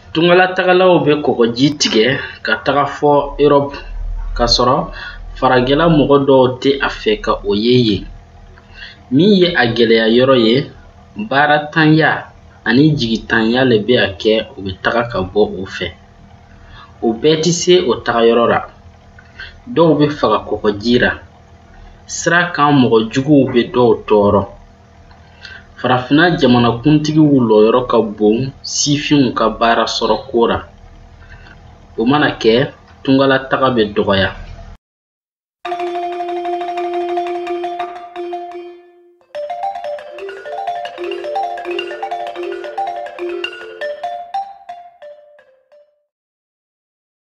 Tungala tagalaw be kokoji tigɛ ka taga fɔ Europe ka sɔrɔ faragɛla mɔgɔ dɔw tɛ a fɛ ka o ye yen. Min ye a gɛlɛya yɔrɔ ye, baara tanya ani jigitanya le bɛ a kɛ u bɛ taga ka bɔ o fɛ. O bɛɛ tɛ se o tagayɔrɔ la. Dɔw bɛ faga kokoji la. Sira kan mɔgɔ juguw bɛ dɔw tɔɔrɔ. Farafina jamanakuntigiw lɔyɔrɔ ka bon sifinw ka baara sɔrɔ ko la. O mana kɛ, tungala taga bɛ dɔgɔya.